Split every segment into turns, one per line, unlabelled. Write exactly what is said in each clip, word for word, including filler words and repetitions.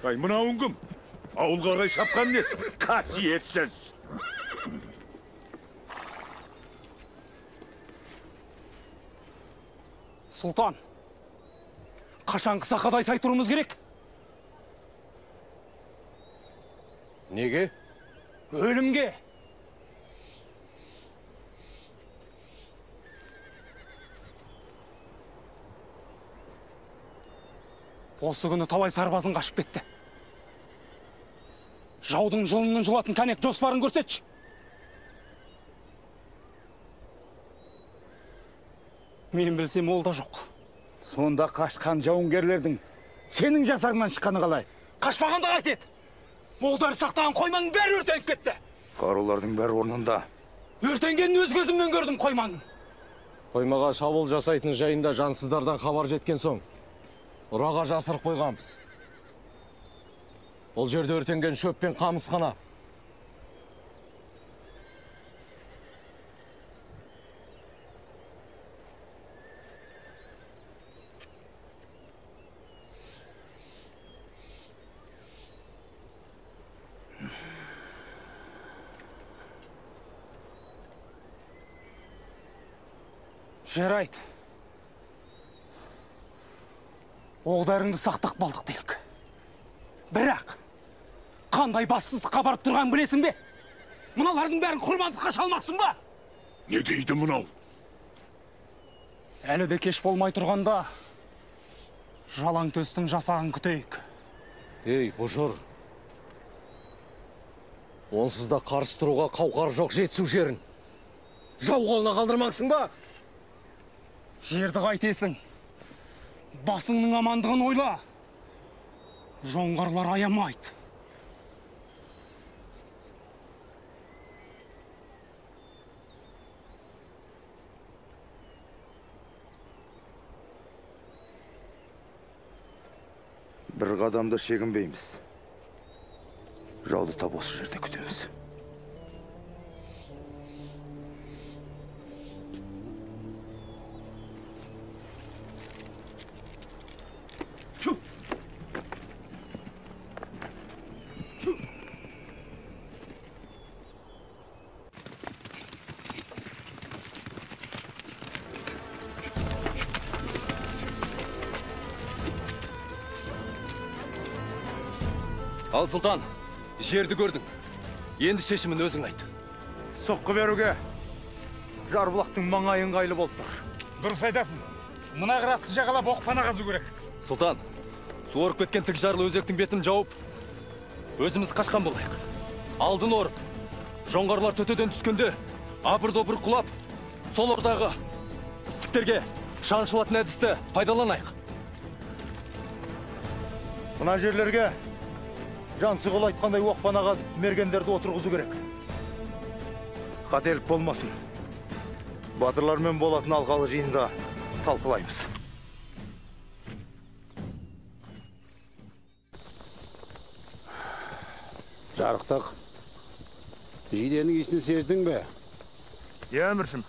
Ай, мынауың кім? Ауылға қай шапқан несің? Қасиетсіз.
Сұлтан, қашанғы сақадай сай тұруымыз керек?
Неге?
Өлімге. Осы күні талай сарбазың қашып кетті. Жаудың жылының жылатын кәнек жоспарын көрсетші. Мен білсем ол да жоқ.
Сонда қашқан жауынгерлердің сенің жасағынан шыққаны қалай?
Қашпағанда қайтеді. Молдары сақтаған қойманың бәрі өртеніп кетті.
Қарулардың бәрі орнында.
Өртенгенін өз көзіммен көрдім қойманың.
Қоймаға шабуыл жасайтын жайында жансыздардан хабар жеткен соң, ұраға жасырып қойғанбыз. Ол жерде өртенген шөп пен қамыс қана.
Жарайды. Оғдарыңды сақтақ балдық делік. Бірақ, қандай бассыздыққа барып тұрған білесің бе? Мұналардың бәрін құрбандыққа шалмақсың ба?
Не дейді мұнау?
Әлі де кеш болмай тұрғанда, жалаң төстің жасағын күтейік.
Ей, бұжыр. Онсыз да қарсы тұруға қауқар жоқ жетсу жерін. Жау қолына қалдырмақсың ба?
Жерді қайтесің. Басыңның амандығын ойла. Жоңғарлар аямайды.
Бір қадамда шегінбейміз. Жауды тап осы жерде күтеміз.
Ал сұлтан, жерді көрдің. Енді шешімін өзің айт.
Соққы беруге Жарбұлақтың маңайын қайлы болып тұр.
Дұрыс айтасың. Мына қыратты жағалап оқпана қазу керек.
Сұлтан, суырып кеткен тік жарлы өзектің бетін жауып, өзіміз қашқан болайық. Алдын орып, жоңғарлар төтеден түскенде, апыр-допыр құлап, сол ордағы істіктерге шаншылатын әдісті пайдаланайық.
Мына жерлерге жансығыл айтқандай оқпана қазып, мергендерді отырғызу керек.
Қателік болмасын. Батырлармен болатын алқалы жиында талқылаймыз.
Жарықтық, жиденің исін сездің бе?
Е, әміршім.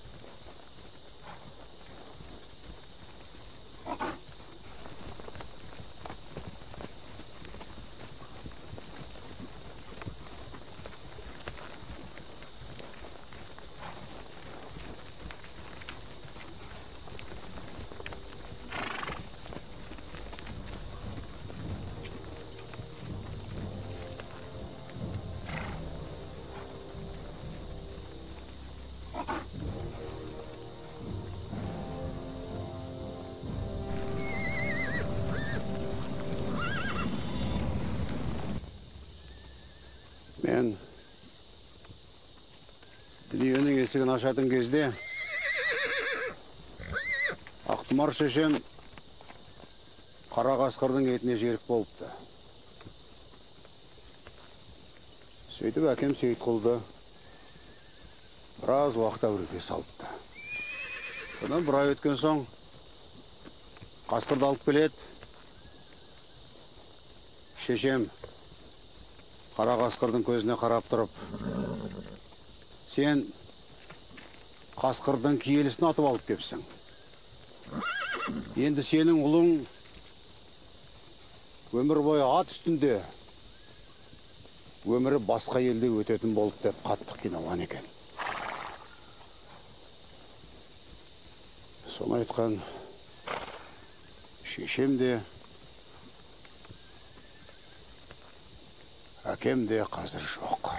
Мен дүниенің есігін ашатын кезде Ақтұмар шешем қара қасқырдың етіне жерік болыпты. Сөйтіп әкем Сейітқұлды біраз уақыт әуреге салыпты. Содан бір ай өткен соң қасқырды алып келеді. Шешем қара қасқырдың көзіне қарап тұрып, сен қасқырдың киелісін атып алып кепсің. Енді сенің ұлың өмір бойы ат үстінде өмірі басқа елде өтетін болды деп қатты қиналған екен. Соны айтқан шешем де, әкем де қазір жоқ.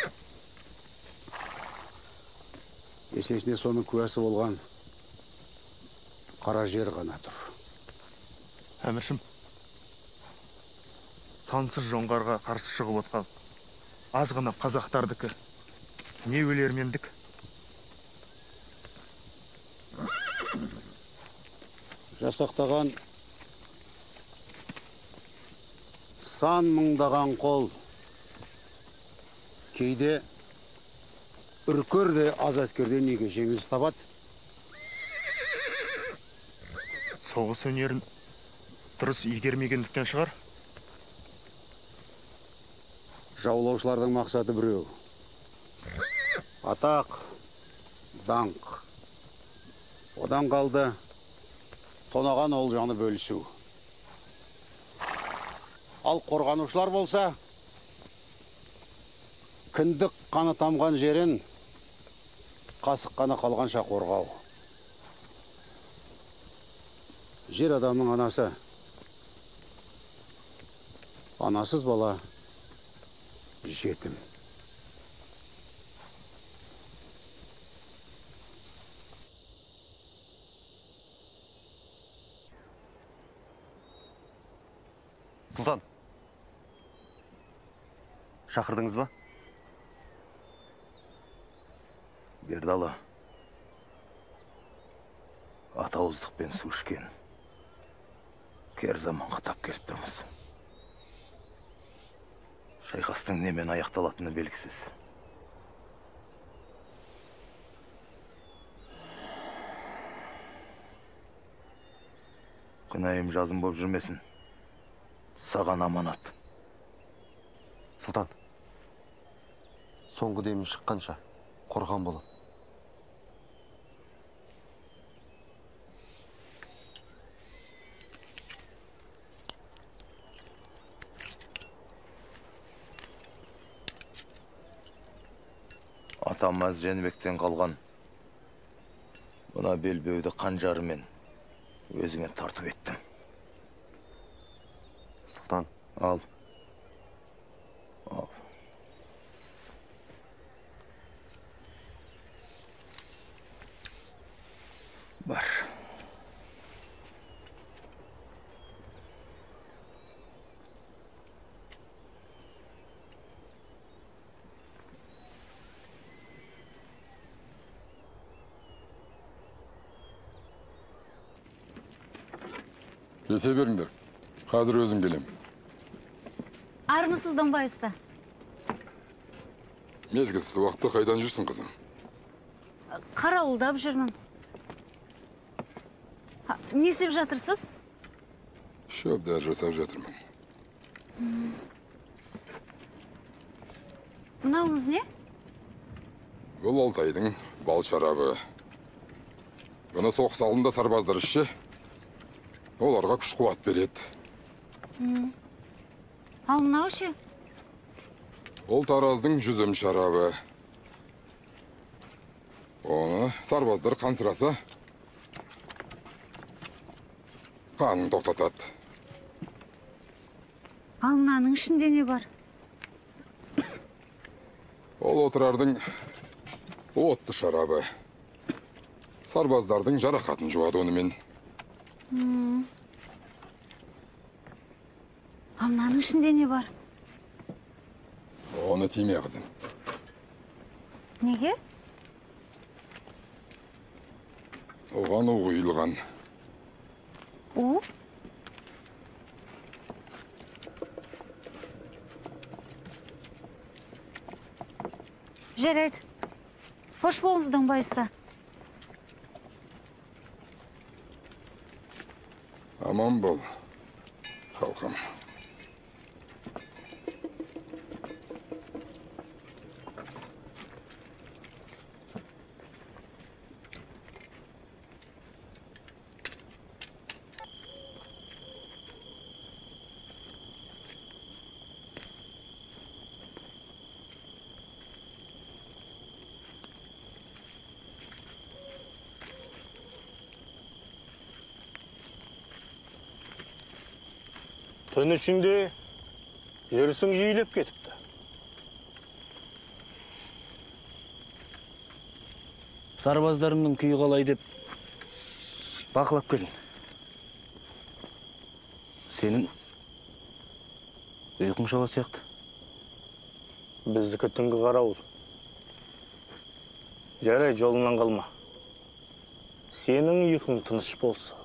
Есесіне соның куәсі болған қара жер ғана тұр.
Әміршім, сансыз жоңғарға қарсы шығып отқан аз ғана қазақтардікі не өлермендік?
Жасақтаған сан мыңдаған қол, кейде үркер де аз әскерден неге жеңіліс табады.
Соғыс өнерін дұрыс игермегендіктен шығар.
Жаулаушылардың мақсаты біреу. Атақ, даңқ. Одан қалды тонаған олжаны бөлісу. Ал қорғанушылар болса, кіндік қаны тамған жерін қасық қаны қалғанша қорғау. Жер адамның анасы. Анасыз бала жетім.
Сұлтан, шақырдыңыз ба?
Бердалы, атауыздықпен су ішкен кер заманға тап келіп тұрмыз. Шайқастың немен аяқталатыны белгісіз. Күнайым жазым боп жүрмесін. Саған аманат.
Сұлтан, соңғы демін шыққанша қорған болам.
Атамаз Жәнібектен қалған мына белбеуді қанжарымен өзіме тартып еттім.
Сұлтан,
Ал. Ал. Бар.
Кесе беріңдер. Қазір өзім келем.
Армысыз Донбайыста?
Мезгіз, уақытта қайдан жүрсің, қызым?
Қарауылдап жүрмін. Не істеп жатырсыз?
Шөпдер жасап жатырмын.
Мынауыңыз не?
Бұл Алтайдың бал шарабы. Бұны соғыс алдында сарбаздар ішсе, оларға күш қуат береді.
Ал мынау ше?
Ол Тараздың жүзім шарабы. Оны сарбаздар қансыраса, қанын тоқтатады.
Ал мынаның ішінде не бар?
Ол Отырардың отты шарабы. Сарбаздардың жарақатын жуады онымен.
Ал мынаның ішінде не бар?
Оны тиме, қызым.
Неге?
Оған у құйылған.
У? Жарайды. Хош болыңыз, Донбайыста.
Аман бол, халқым.
Түн ішінде жүрісің жиілеп кетіпті.
Сарбаздарымның күйі қалай деп бақылап келін. Сенің ұйқың шала сияқты.
Біздікі түнгі қарауыл. Жарай, жолыңнан қалма. Сенің ұйқың тыныш болса.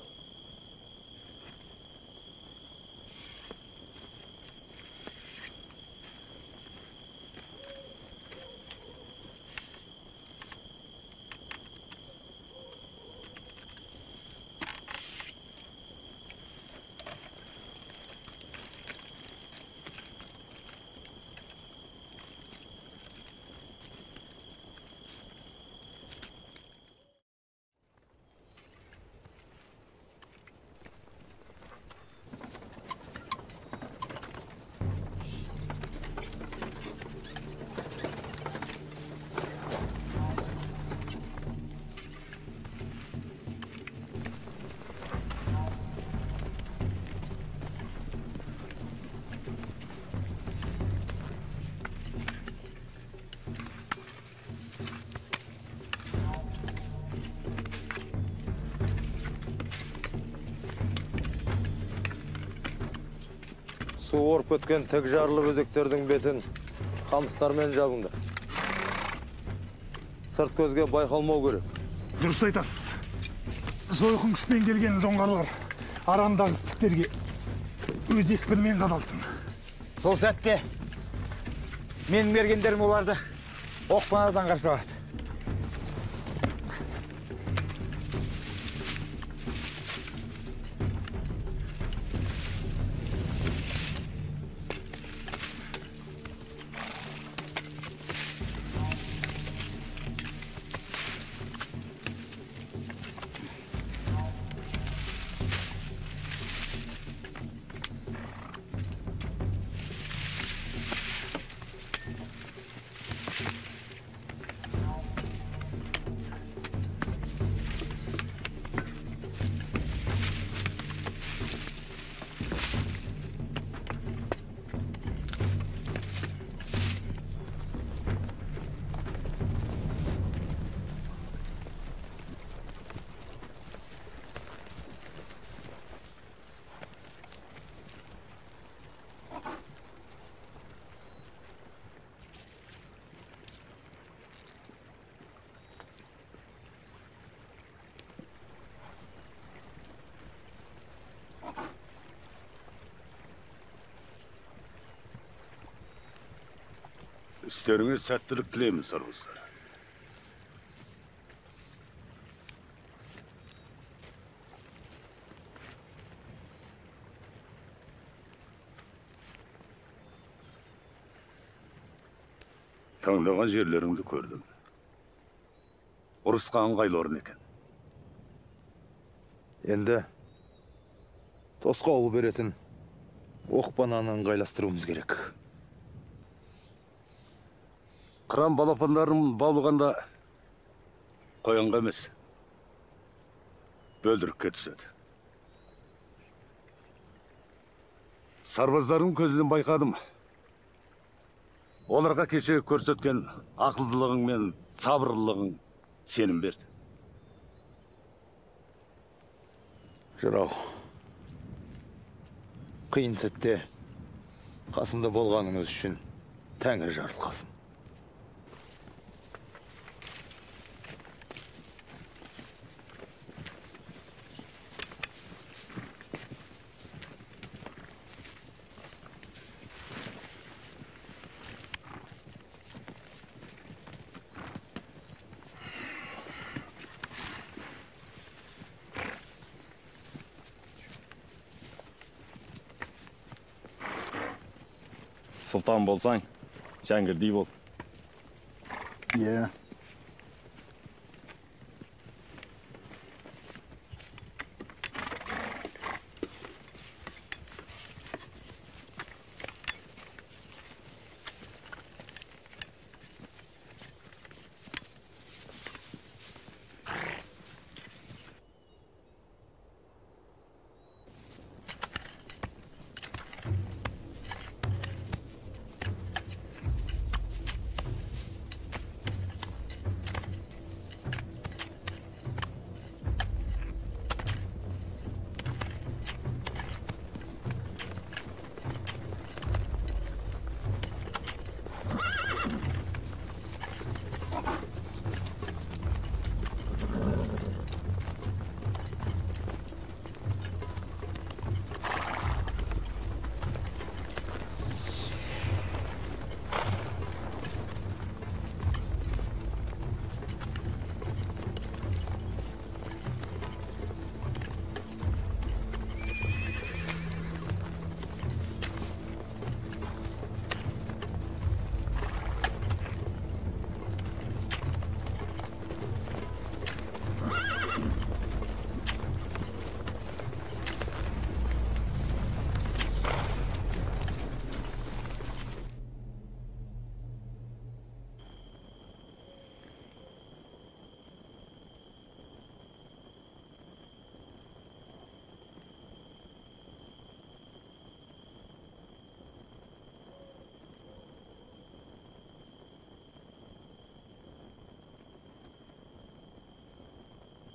Су орып кеткен тік жарлы өзектердің бетін қамыстармен жабыңдар. Сырт көзге байқалмау керек.
Дұрыс айтасыз. Жойқын күшпен келген жоңғарлар арандағы істіктерге өз екпінімен қадалсын.
Сол сәтте менің мергендерім оларды оқпанадан қарсы алады.
Істеріңе сәттілік тілеймін, сарбаздар. Таңдаған жерлеріңді көрдім. Ұрысқа ыңғайлы орын екен.
Енді тосқауыл беретін оқпананы ыңғайластыруымыз керек.
Қыран балапандарын баулығанда қоянға емес, бөлдірікке түседі. Сарбаздардың көзінен байқадым. Оларға кеше көрсеткен ақылдылығың мен сабырлығың сенім берді.
Жырау, қиын сәтте қасымда болғаныңыз үшін тәңір жарылқасын.
Сұлтан болсаң, Жәңгірдей бол.
Иә.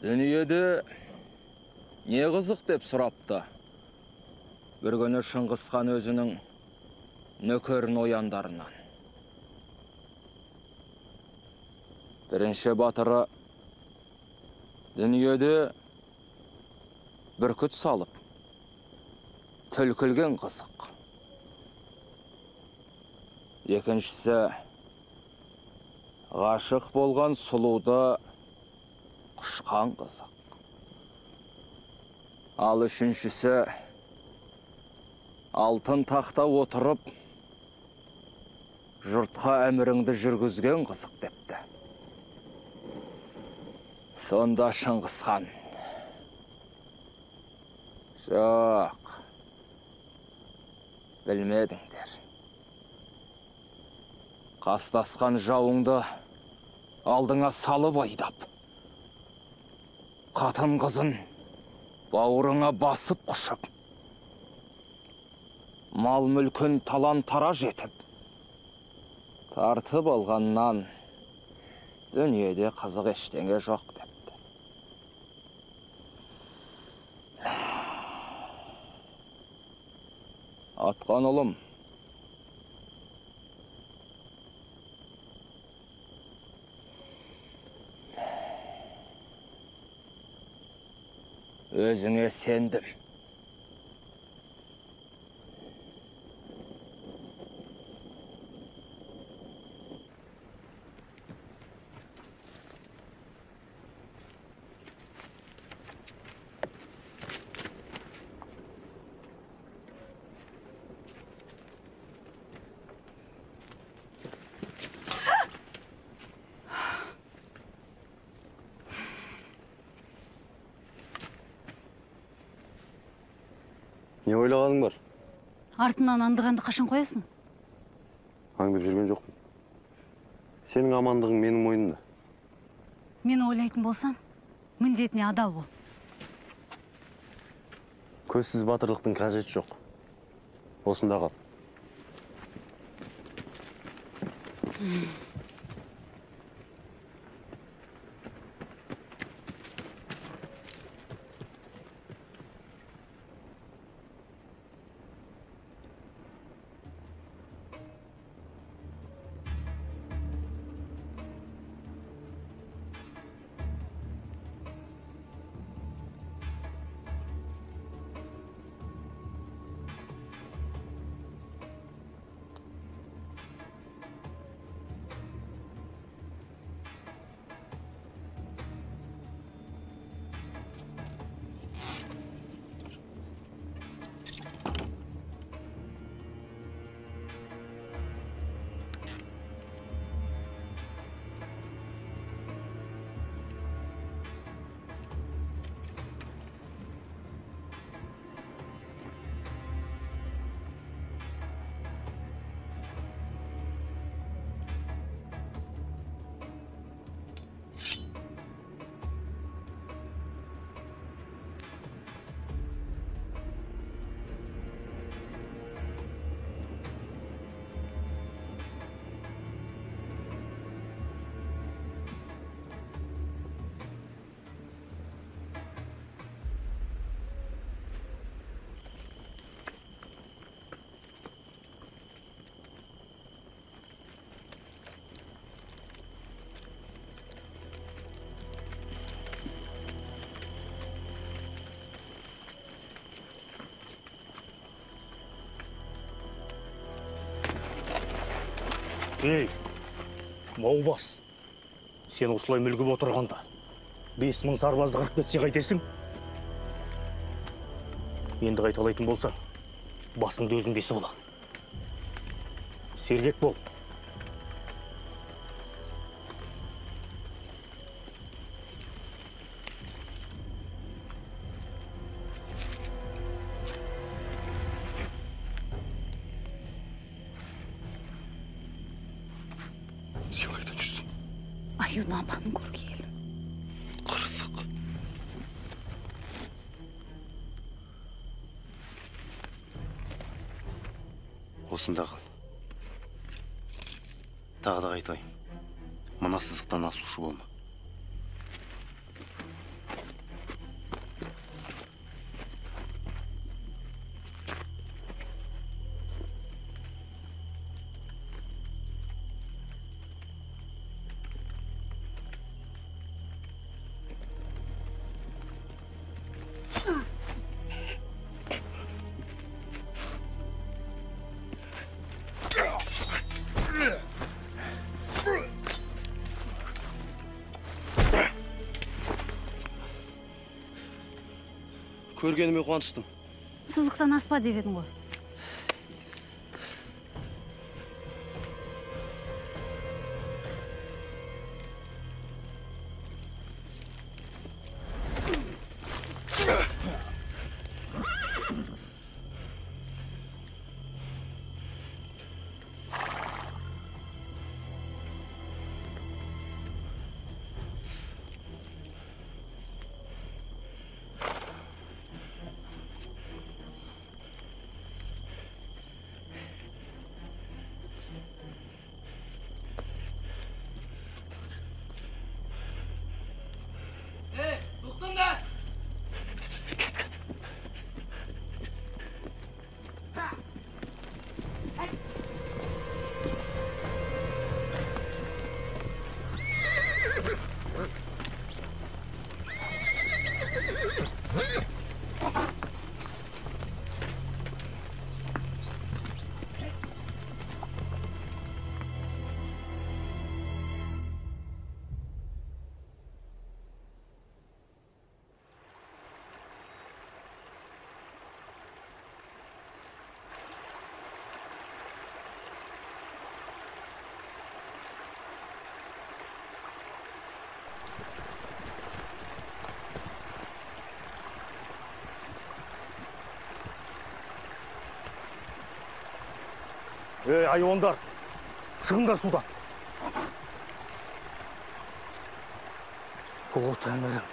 Дүниеде не қызық деп сұрапты. Bir күні Шыңғыс хан өзінің нөкерін ояндарынан. Бірінші батыры дүниеде бүркіт салып, түлкілген қызық. Екіншісі ғашық болған сұлуды құшқан қызық. Ал үшіншісі алтын тақта отырып, жұртқа әміріңді жүргізген қызық депті. Сонда Шыңғыс хан: жоқ, білмедіңдер. Қастасқан жауыңды алдыңа салып айдап, қатын қызын бауырыңа басып құшып, мал мүлкін талан-тараж етіп, тартып алғаннан дүниеде қызық ештеңе жоқ депті. Атқан ұлым, өзіңе сендім.
Не ойлағаның бар?
Артынан андығанды қашан қоясың?
Аңдып жүрген жоқпын. Сенің амандығың менің мойнымда.
Мені ойлайтын болсаң, міндетіне адал бол.
Көзсіз батырлықтың қажеті жоқ. Осында қал.
Ей, Маубас, сен осылай мүлгіп отырғанда, бес мың сарбазды қырып кетсе қайтесің? Енді қайталайтын болсаң, басыңды өзің бесі бола. Сергек бол.
Сен қайдан жүрсің?
Аюны апаның көруге келдім.
Қырсық.
Осында қал. Тағы да қайтайын. Мына сызықтан асушы болма. Көргеніме қуаныштым.
Сызықтан аспа деп едің ғой.
Ей, айуандар, шығыңдар судан.
О, тәңірім.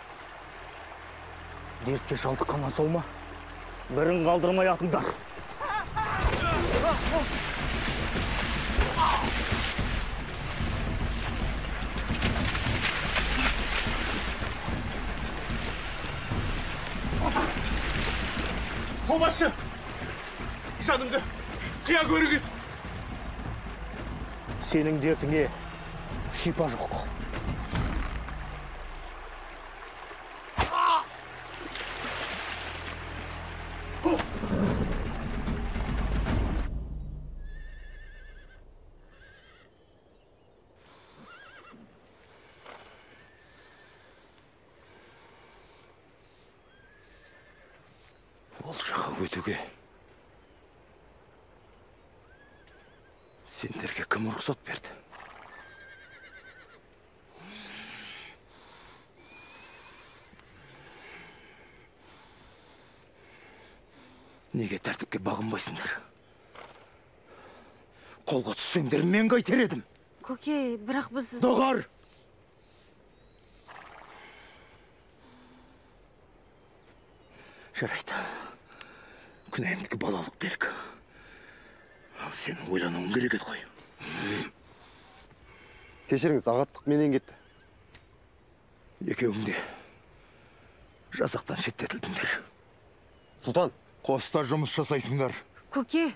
Дертке шалдыққаннан сол ма?
Бірін қалдырмай атыңдар.
Қолбасшы! Жаныңды қия көрігіз!
Сенің дертіңе шипа жоқ.
Ол жаққа өтуге сендерге кім рұқсат берді? Неге тәртіпке бағынбайсыңдар? Қолға түссеңдер мен қайтер едім.
Көке, бірақ біз...
Доғар! Жарайды. Күнәйімдікі балалық делік. Ал сен ойлануың керек еді ғой.
Кешіріңіз, ағаттық менен кетті.
Екеуің де жасақтан шеттетілдіңдер.
Сұлтан,
Қоста жұмыс жасайсыңдар.
Көке,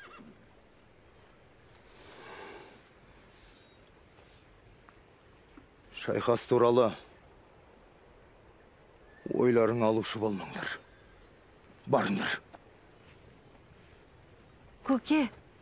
Шайқас туралы ойларың алушы болмаңдар. Барыңдар.
көке.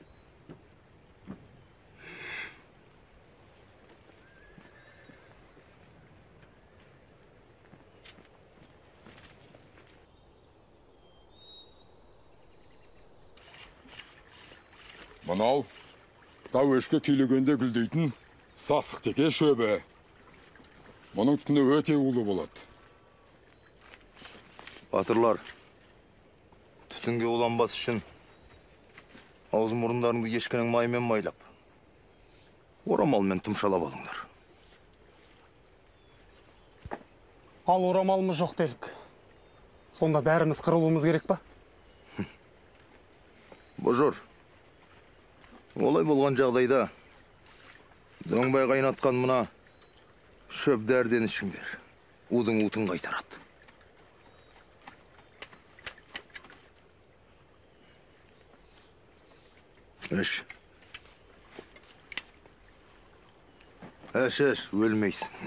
Мынау тау өшке күйлегенде гүлдейтін сасық теке шөбі. Мұның түтіні өте улы болады.
Батырлар, түтінге уланбас үшін аузы мұрындарыңды ешкінің маймен майлап, орамалмен тұмшалап алыңдар.
Ал орамалымыз жоқ делік. Сонда бәріміз қырылуымыз керек па?
Бұжыр, олай болған жағдайда дөңбай қайнатқан мұна шөп дәрден ішіңдер. Удың утын қайтарады. Әш. Әш, әш, өлмейсің.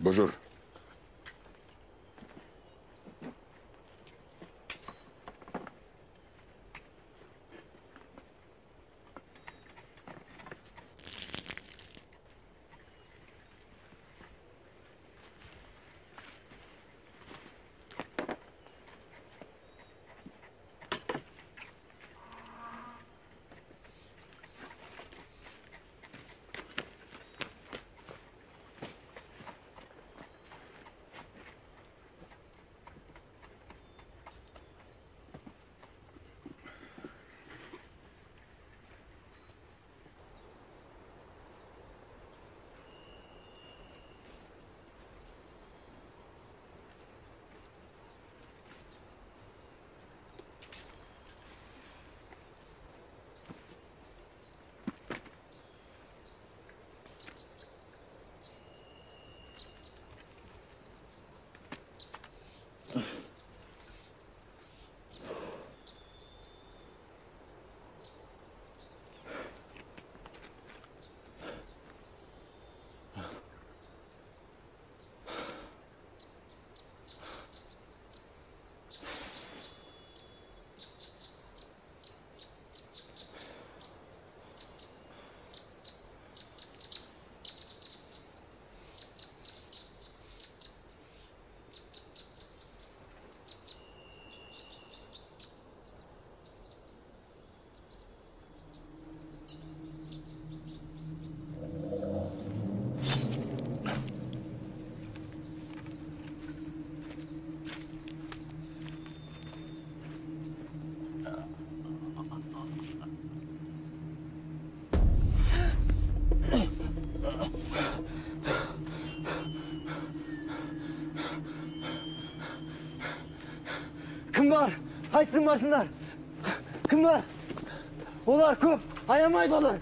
Бұжыр.
Кім бар? Қайсыңмасыңдар? Кім бар? Олар көп, аямайды олар.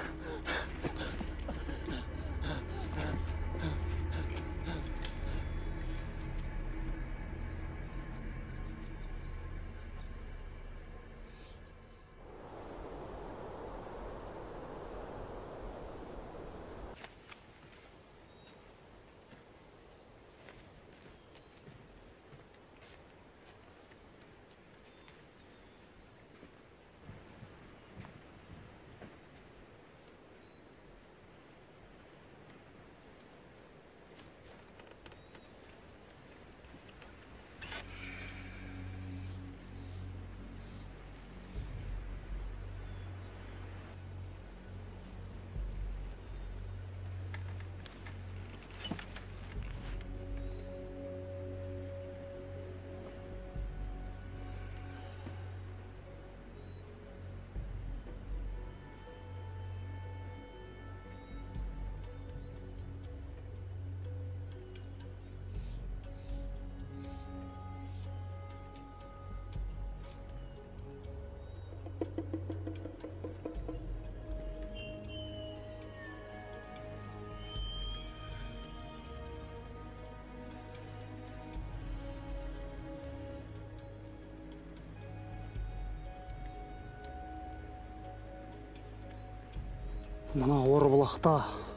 Мына Орбұлақта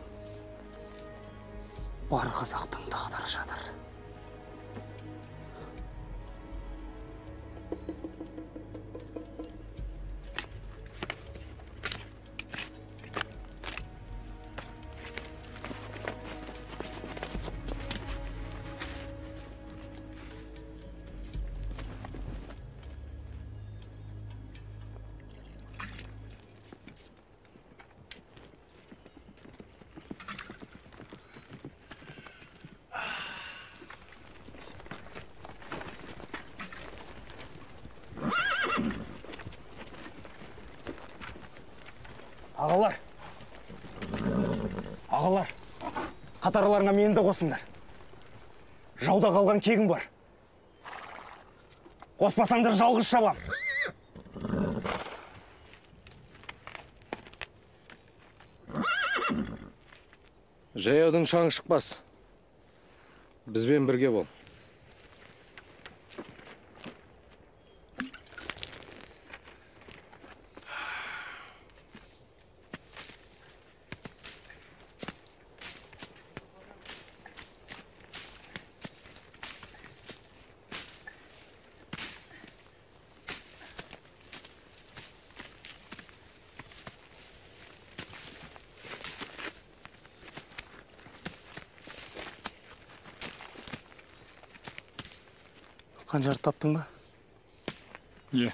бар қазақтың тағдыры жатыр. Ағалар, ағалар, қатарларыңа мені де қосыңдар. Жауда қалған кегім бар. Қоспасаңдар жалғыз шабам.
Жаяудың шаңы шықпас. Бізбен бірге бол.
Қанжарды таптың ба?
Е.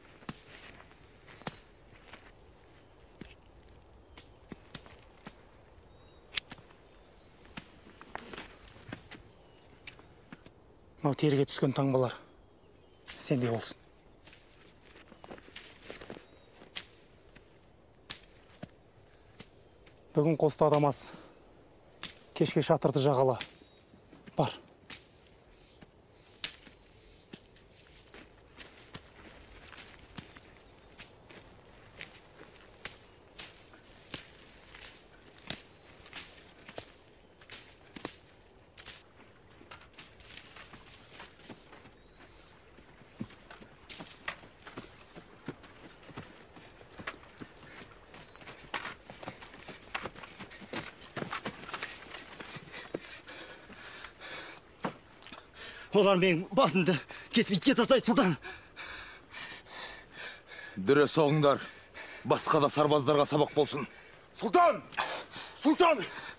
Мынау теріге түскен таңбалар сенде болсын. Бүгін қоста адамас. Кешке шатырды жағала. Бар.
Олар менің басымды кесіп итке тастайды, сұлтан.
Дүре соғыңдар. Басқа да сарбаздарға сабақ болсын.
Сұлтан! Сұлтан!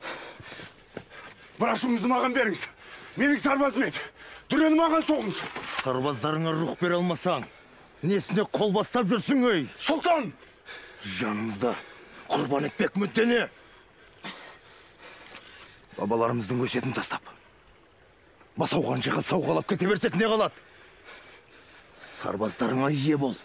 Бір ашуыңызды маған беріңіз. Менің сарбазым еді. Дүрені маған соғыңыз.
Сарбаздарыңа рух бере алмасаң, несіне қол бастап жүрсің, өй?
Сұлтан!
Жаныңызда құрбан етпек мүддені. Бабаларымыздың өсетін тастап. Басауған жиға сауғалап кете берсек не қалады? Сарбаздарыңа ие бол.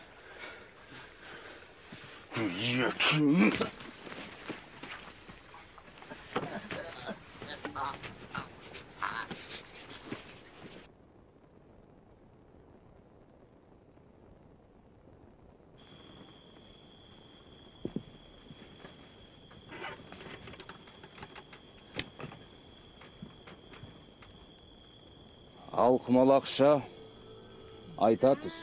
Ал құмалақша айта түс.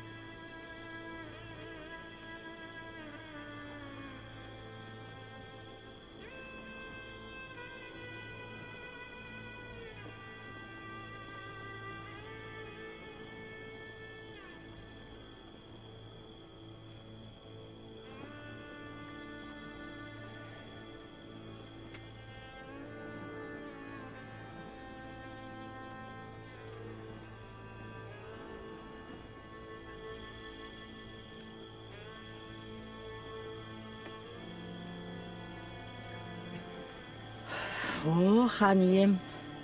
О, хан ием,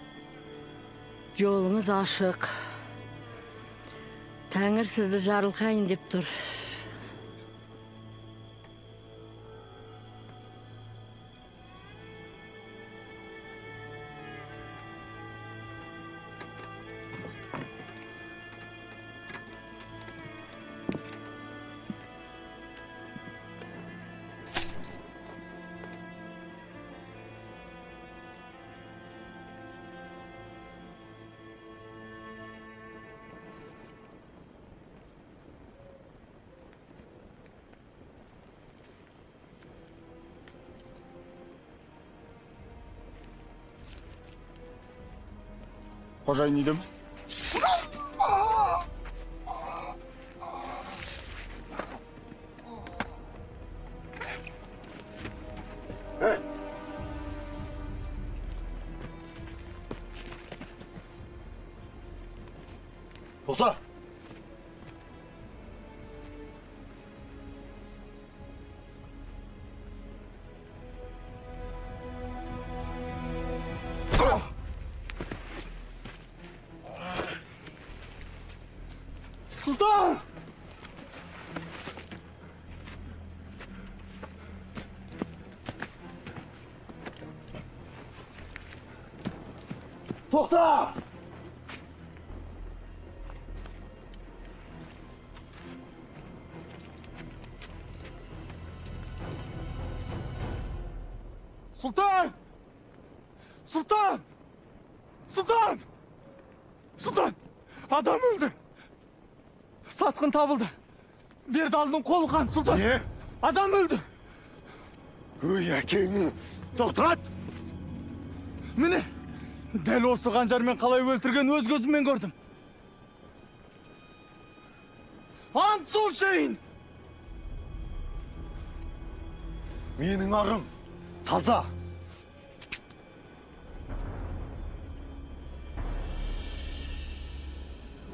жолыңыз ашық. Тәңір сізді жарылқайын деп тұр.
Қожайын үйде ме?
Тоқта!
Сұлтан! Тоқта! Сұлтан! Сұлтан! Сұлтан! Сұлтан! Адам өлді! Сатқын табылды. Бердалдың қолы қан, сұлтан. Не? Адам өлді. Өй, әкеңі. Тоқтат! Міне, дәл осы қанжармен қалай өлтірген өз көзіммен көрдім. Ант сұлшайын!
Менің арым таза.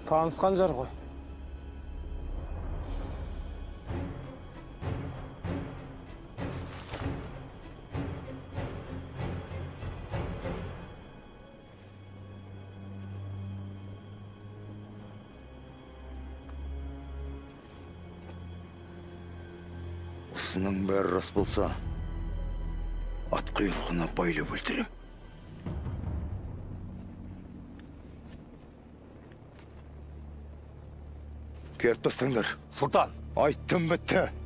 Танысқан жар ғой.
Осының бәрі рас болса, ат құйрығына байлап өлтірем. Керіп тастаңдар.
Сұлтан!
Айттым бітті.